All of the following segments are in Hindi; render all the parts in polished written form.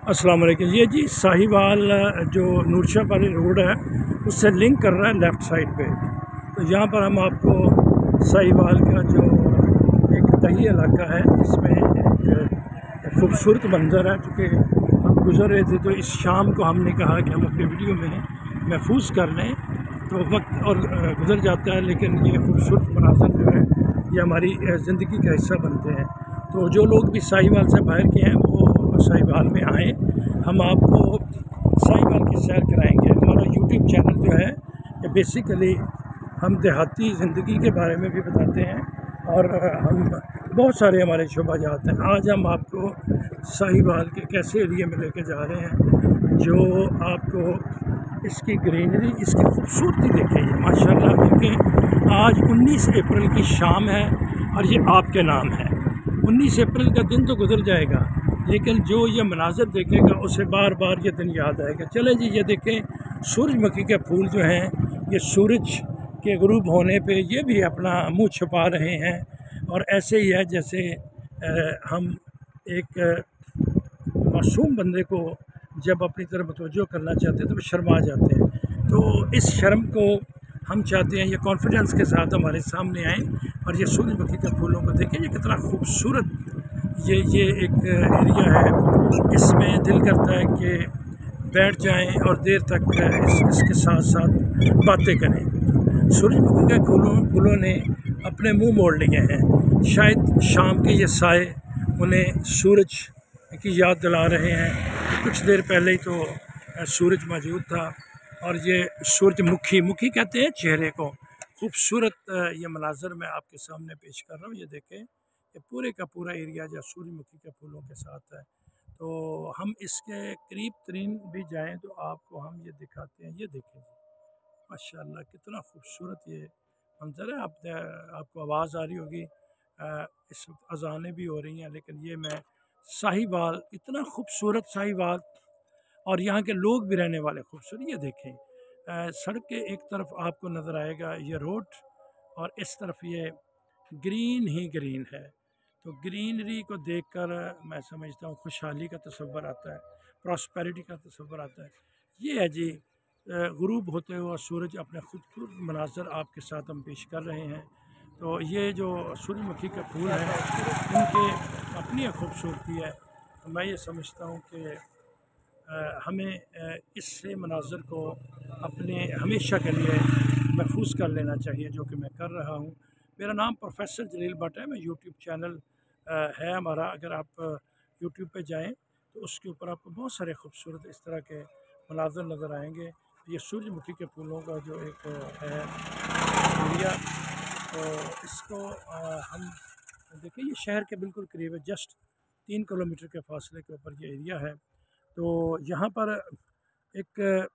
अस्सलाम वालेकुम। ये जी साहिवाल जो नूरशाह वाली रोड है उससे लिंक कर रहा है लेफ़्ट साइड पे। तो यहाँ पर हम आपको साहिवाल का जो एक दही इलाका है इसमें एक खूबसूरत मंज़र है। चूँकि हम गुज़र रहे थे तो इस शाम को हमने कहा कि हम अपनी वीडियो में महफूज कर लें, तो वक्त और गुज़र जाता है, लेकिन ये खूबसूरत मनाज़र जो है ये हमारी ज़िंदगी का हिस्सा बनते हैं। तो जो लोग भी साहिवाल से बाहर के हैं वो साहिवाल में आएँ, हम आपको साहिवाल की सैर कराएंगे। हमारा यूट्यूब चैनल जो है ये बेसिकली हम देहाती ज़िंदगी के बारे में भी बताते हैं और हम बहुत सारे हमारे शोबाजात हैं। आज हम आपको साहिवाल के कैसे एरिए में लेके जा रहे हैं जो आपको इसकी ग्रीनरी, इसकी खूबसूरती देखेंगे। माशाल्लाह देखें, आज 19 अप्रैल की शाम है और ये आपके नाम है। 19 अप्रैल का दिन तो गुजर जाएगा, लेकिन जो ये मनाज़र देखेगा उसे बार बार ये दिन याद आएगा। चलें जी, ये देखें सूरजमुखी के फूल जो हैं ये सूरज के गुरूब होने पे ये भी अपना मुंह छुपा रहे हैं, और ऐसे ही है जैसे हम एक मासूम बंदे को जब अपनी तरफ तवज्जो करना चाहते हैं तो वो शर्मा जाते हैं। तो इस शर्म को हम चाहते हैं ये कॉन्फिडेंस के साथ हमारे सामने आएँ और ये सूरजमुखी के फूलों को देखें। ये कितना खूबसूरत ये एक एरिया है, इसमें दिल करता है कि बैठ जाएं और देर तक इसके साथ साथ बातें करें। सूरजमुखी के फूलों ने अपने मुंह मोड़ लिए हैं। शायद शाम के ये साए उन्हें सूरज की याद दिला रहे हैं। कुछ देर पहले ही तो सूरज मौजूद था, और ये सूरजमुखी कहते हैं चेहरे को। खूबसूरत ये मनाज़र मैं आपके सामने पेश कर रहा हूँ। ये देखें, ये पूरे का पूरा एरिया जो सूरजमुखी के फूलों के साथ है। तो हम इसके करीब तरीन भी जाएं तो आपको हम ये दिखाते हैं। ये देखें जी, माशाल्लाह कितना खूबसूरत ये मंजर है। आपको आवाज़ आ रही होगी, इस वक्त अजानें भी हो रही हैं, लेकिन ये मैं साहिवाल, इतना खूबसूरत साहिवाल, और यहाँ के लोग भी रहने वाले खूबसूरत। ये देखें, सड़क के एक तरफ आपको नज़र आएगा ये रोड, और इस तरफ ये ग्रीन ही ग्रीन है। तो ग्रीनरी को देखकर मैं समझता हूँ खुशहाली का तस्वर आता है, प्रॉस्पेरिटी का तस्वर आता है। ये है जी गुरूब होते हुए सूरज, अपने खूबसूरत मनाज़र आपके साथ हम पेश कर रहे हैं। तो ये जो सूरजमुखी के फूल हैं इनके अपनी एक खूबसूरती है। तो मैं ये समझता हूँ कि हमें इस मनाज़र को अपने हमेशा के लिए महफूज कर लेना चाहिए, जो कि मैं कर रहा हूँ। मेरा नाम प्रोफेसर जलील बट है। मैं यूट्यूब चैनल है हमारा, अगर आप यूट्यूब पे जाएं तो उसके ऊपर आपको बहुत सारे खूबसूरत इस तरह के मनाज़र नज़र आएंगे। ये सूरजमुखी के फूलों का जो एक है एरिया, तो इसको हम देखिए, ये शहर के बिल्कुल करीब है, जस्ट 3 किलोमीटर के फासले के ऊपर ये एरिया है। तो यहाँ पर एक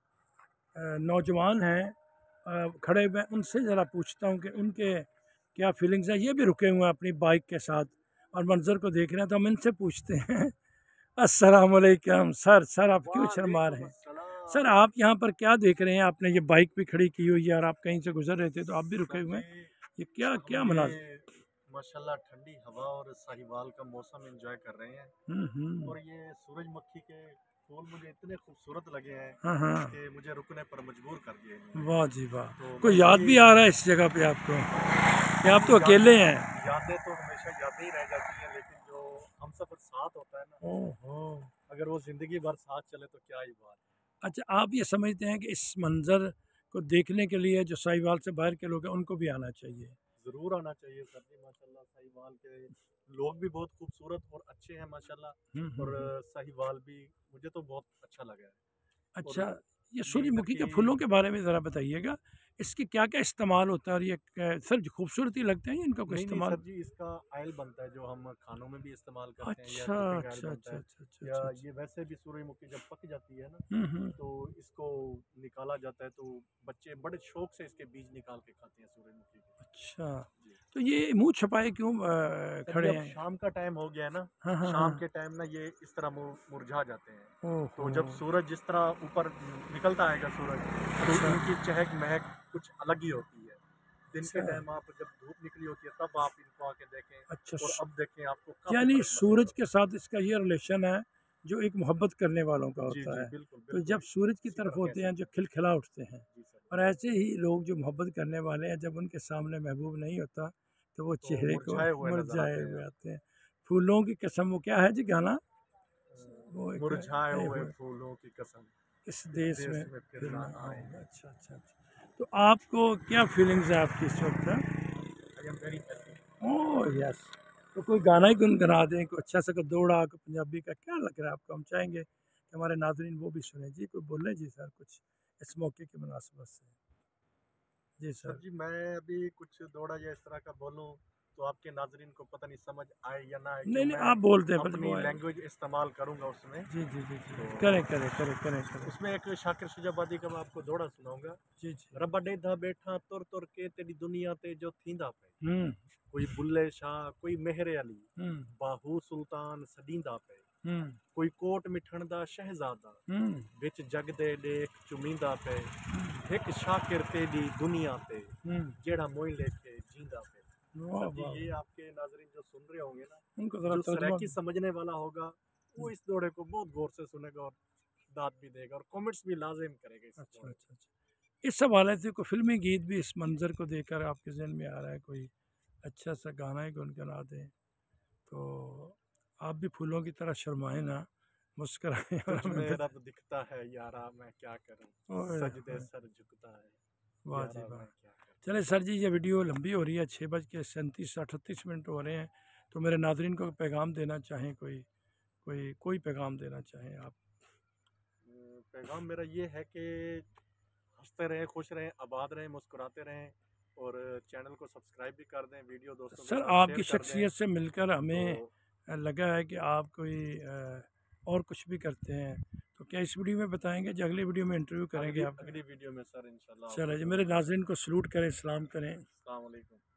नौजवान हैं खड़े हुए, उनसे ज़रा पूछता हूँ कि उनके क्या फीलिंग्स हैं। ये भी रुके हुए हैं अपनी बाइक के साथ और मंज़र को देख रहे हैं, तो हम इनसे पूछते हैं। अस्सलाम वालेकुम सर। सर आप क्यों शर्मा रहे हैं? सर आप यहाँ पर क्या देख रहे हैं? आपने ये बाइक भी खड़ी की हुई है और आप कहीं से गुजर रहे थे तो आप भी रुके हुए हैं, ये क्या क्या मनाज़र? माशाल्लाह ठंडी हवा और साहिवाल का मौसम एंजॉय कर रहे हैं, और ये सूरजमुखी के फूल मुझे इतने खूबसूरत लगे हैं हाँ हाँ, कि मुझे रुकने पर मजबूर कर दिए इन्होंने। वाह जी वाह। तो कोई मैं याद यही भी आ रहा है इस जगह पे आपको, या आप तो अकेले हैं? यादें तो हमेशा यादें ही रह जाती हैं, लेकिन जो हम सफर साथ होता है ना, ओहो, अगर वो जिंदगी भर साथ चले तो क्या ही बात है। अच्छा आप ये समझते हैं कि इस मंज़र को देखने के लिए जो साहिवाल से बाहर के लोग हैं उनको भी आना चाहिए? जरूर आना चाहिए सर जी। माशाल्लाह साहिवाल के लोग भी बहुत खूबसूरत और अच्छे हैं माशाल्लाह, और साहिवाल भी मुझे तो बहुत अच्छा लगा है। अच्छा, और ये यहीं तक सूरजमुखी के कि फूलों के बारे में ज़रा बताइएगा, इसके क्या-क्या इस्तेमाल होता है, और ये सिर्फ़ खूबसूरती लगते हैं या इनका कोई नहीं इस्तेमाल? सर जी, इसका ऑयल बनता है जो हम खानों में भी इस्तेमाल करते हैं, या अच्छा, कुकिंग ऑयल अच्छा, बनता अच्छा, है, अच्छा, अच्छा, या अच्छा, अच्छा। ये वैसे भी सूरजमुखी जब पक जाती है ना, हुँ। तो इसको निकाला जाता है, तो बच्चे बड़े शौक से इसके बीज निकाल के खाते हैं सूरजमुखी के। अच्छा, जी तो ये मुँह छुपाए क्यों सर जी, खड़े अब हैं? शाम का टाइम हो गया है ना, हाँ, हाँ, शाम हाँ। के टाइम ना ये इस तरह मुरझा जाते हैं। ओहो! तो जब सूरज जिस तरह ऊपर निकलता आएगा सूरज, तो अच्छा, इनकी चहक महक कुछ अलग ही होती है। दिन के अच्छा, टाइम आप जब धूप निकली होती है तब आप इनको आके देखें, अच्छा और अब देखें आपको काफ़ी यानी फ़र्क महसूस सूरज के होगा। साथ इसका ये रिलेशन है जो एक मोहब्बत करने वालों का जी होता जी है। बिल्कुल तो बिल्कुल जब सूरज की इसी तरफ तरह कह होते हैं जो सकते हैं। खिलखिला उठते हैं, जी सर और ऐसे ही लोग जो मोहब्बत करने वाले हैं जब उनके सामने महबूब नहीं होता तो वो तो चेहरे को मुरझाए हुए नजर मुरझाए आते हुए हैं। आते हैं। फूलों की कसम, वो क्या है जी गाना, वो एक मुरझाए ए हुए हुए फूलों की कसम इस इस देश देश में में फिर फिर ना ना आए। आऊँगा। अच्छा अच्छा अच्छा। तो आपको क्या फीलिंग्स है आपकी इस वक्त? I am very happy. Oh yes. तो कोई गाना ही गुनगुना दें, कोई अच्छा सा कोई दौड़ा कोई पंजाबी का, क्या लग रहा है आपको? हम चाहेंगे कि हमारे नाज़रीन वो भी सुने जी, कोई बोले जी सर कुछ इस मौके की मुनासिबत से। जी सर सर। जी मैं अभी कुछ दौड़ा या इस तरह का बोलूं तो आपके नाजरीन को पता नहीं समझ आए या ना आए, नहीं क्यों नहीं, मैं आप बोलते हैं बस अपनी वो है। लैंग्वेज इस्तेमाल करूंगा उसमें। जी जी जी जी, तो करें करें करें करें करें। उसमें एक शाकिर शुजाबादी का मैं आपको दौड़ा सुनाऊंगा। जी जी। रब्बा डेधा बैठा तुर तुर के तेरी दुनिया ते जो थींदा पे, हम्म कोई बुल्ले शाह कोई मेहरे अली, हम्म बाहू सुल्तान सदींदा पे, हम्म कोई कोट मिठण दा शहजादा, हम्म विच जग दे देख चुमींदा पे, एक शाकिर तेरी दुनिया ते हम्म। जेड़ा मोई लेके जींदा पे। वाह सर जी वाह ये वाह। आपके नाजरीन जो सुन रहे होंगे ना, उनको ज़रा जो तर्जुमा सराकी समझने वाला होगा वो इस दौड़े को बहुत गौर से सुनेगा और दाद भी देगा और कमेंट्स भी लाजिम करेगा इस अच्छा दौड़े अच्छा अच्छा। इस हवाले से कोई फिल्मी गीत भी इस मंज़र को देखकर आपके ज़हन में आ रहा है? कोई अच्छा सा गाना ही गुनगुना दें तो आप भी फूलों की तरह शर्माएं ना, मुस्कुराएं को। और तुझ हमें में रब दिखता है यारा मैं क्या करूं, ओए सजदे होए, सर झुकता है वाह जी यारा वाह। मैं क्या करूं। चले सर जी, ये वीडियो लंबी हो रही है, 6:37 हो रहे हैं। तो मेरे नाजरीन को पैगाम देना चाहें, कोई कोई कोई पैगाम देना चाहें आप? पैगाम मेरा ये है कि हंसते रहें, खुश रहें, आबाद रहें, मुस्कुराते रहें और चैनल को सब्सक्राइब भी कर दें, वीडियो दोस्तों के सर साथ आपकी शेयर कर दें। शख्सियत से मिलकर तो हमें लगा है कि आप कोई और कुछ भी करते हैं। तो क्या इस वीडियो में बताएंगे, जो अगली वीडियो में इंटरव्यू करेंगे अगली आपका? अगली वीडियो में सर इंशाल्लाह आपको चलो जी, मेरे ज़रूर नाज़रीन को सलूट करें, सलाम करें। अस्सलाम वालेकुम।